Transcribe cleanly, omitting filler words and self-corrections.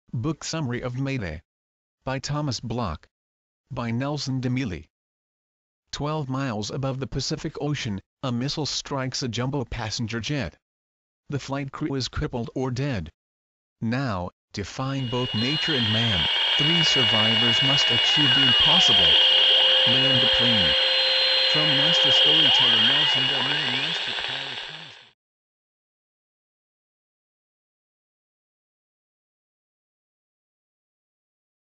Book Summary of Mayday. By Thomas Bloch. By Nelson DeMille. 12 miles above the Pacific Ocean, a missile strikes a jumbo passenger jet. The flight crew is crippled or dead. Now, defying both nature and man, 3 survivors must achieve the impossible. Land the plane. From master storyteller